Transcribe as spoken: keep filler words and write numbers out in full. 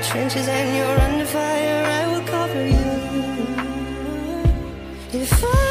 trenches and you're under fire, I will cover you. If I